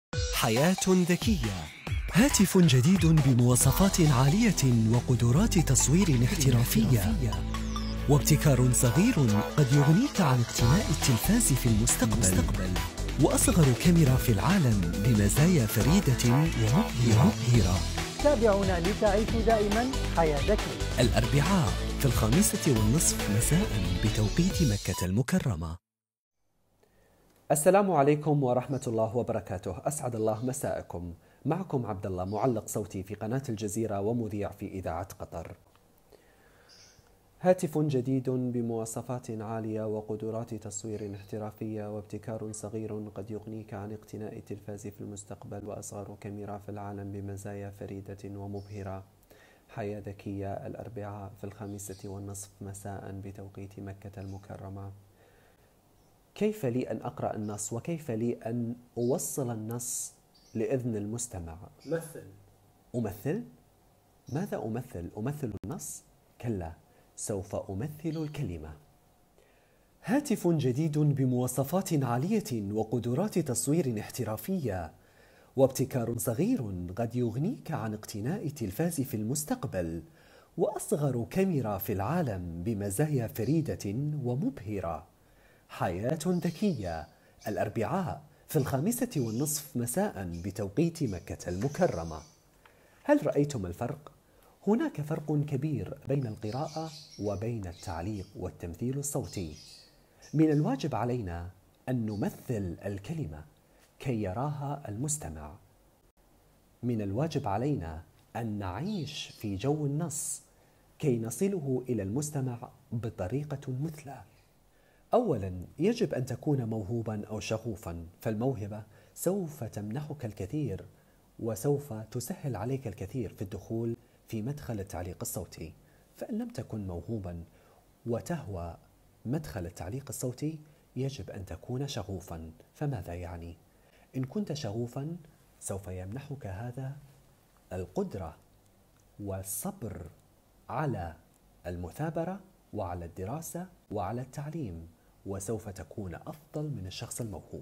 حياة ذكية. هاتف جديد بمواصفات عالية وقدرات تصوير احترافية وابتكار صغير قد يغنيك عن اقتناء التلفاز في المستقبل وأصغر كاميرا في العالم بمزايا فريدة ومبهرة. تابعونا لتعيشوا دائما حياة ذكية. الأربعاء في 5:30 مساء بتوقيت مكة المكرمة. السلام عليكم ورحمة الله وبركاته. أسعد الله مساءكم. معكم عبد الله، معلق صوتي في قناة الجزيرة ومذيع في إذاعة قطر. هاتف جديد بمواصفات عالية وقدرات تصوير احترافية وابتكار صغير قد يغنيك عن اقتناء التلفاز في المستقبل وأصغر كاميرا في العالم بمزايا فريدة ومبهرة. حياة ذكية، الأربعاء في 5:30 مساء بتوقيت مكة المكرمة. كيف لي أن أقرأ النص وكيف لي أن أوصل النص لإذن المستمع؟ أمثل؟ ماذا أمثل؟ أمثل النص؟ كلا، سوف أمثل الكلمة. هاتف جديد بمواصفات عالية وقدرات تصوير احترافية وابتكار صغير قد يغنيك عن اقتناء تلفاز في المستقبل وأصغر كاميرا في العالم بمزايا فريدة ومبهرة. حياة ذكية، الأربعاء في 5:30 مساء بتوقيت مكة المكرمة. هل رأيتم الفرق؟ هناك فرق كبير بين القراءة وبين التعليق والتمثيل الصوتي. من الواجب علينا أن نمثل الكلمة كي يراها المستمع. من الواجب علينا أن نعيش في جو النص كي نصله إلى المستمع بطريقة مثلى. أولاً، يجب أن تكون موهوباً أو شغوفاً، فالموهبة سوف تمنحك الكثير وسوف تسهل عليك الكثير في الدخول في مدخل التعليق الصوتي. فإن لم تكن موهوباً وتهوى مدخل التعليق الصوتي يجب أن تكون شغوفاً. فماذا يعني؟ إن كنت شغوفاً سوف يمنحك هذا القدرة والصبر على المثابرة وعلى الدراسة وعلى التعليم، وسوف تكون أفضل من الشخص الموهوب.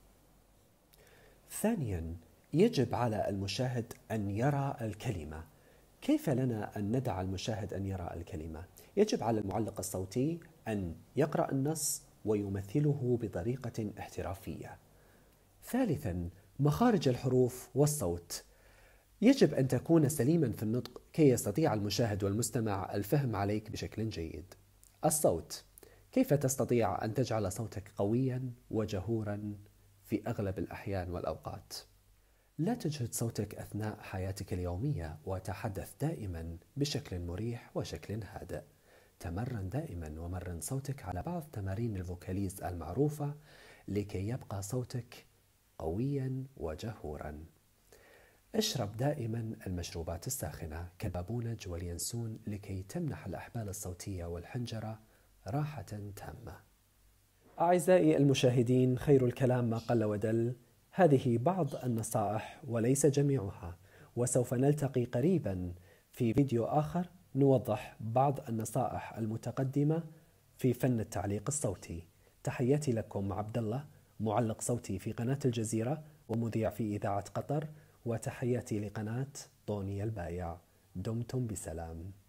ثانياً، يجب على المشاهد أن يرى الكلمة. كيف لنا أن ندع المشاهد أن يرى الكلمة؟ يجب على المعلق الصوتي أن يقرأ النص ويمثله بطريقة احترافية. ثالثاً، مخارج الحروف والصوت. يجب أن تكون سليماً في النطق كي يستطيع المشاهد والمستمع الفهم عليك بشكل جيد. الصوت، كيف تستطيع أن تجعل صوتك قوياً وجهوراً في أغلب الأحيان والأوقات؟ لا تجهد صوتك أثناء حياتك اليومية، وتحدث دائماً بشكل مريح وشكل هادئ. تمرن دائماً ومرن صوتك على بعض تمارين الفوكاليز المعروفة لكي يبقى صوتك قوياً وجهوراً. اشرب دائما المشروبات الساخنة كالبابونج واليانسون لكي تمنح الأحبال الصوتية والحنجرة راحة تامة. أعزائي المشاهدين، خير الكلام ما قل ودل. هذه بعض النصائح وليس جميعها، وسوف نلتقي قريبا في فيديو آخر نوضح بعض النصائح المتقدمة في فن التعليق الصوتي. تحياتي لكم، عبد الله، معلق صوتي في قناة الجزيرة ومذيع في إذاعة قطر، وتحياتي لقناة طوني البايع. دمتم بسلام.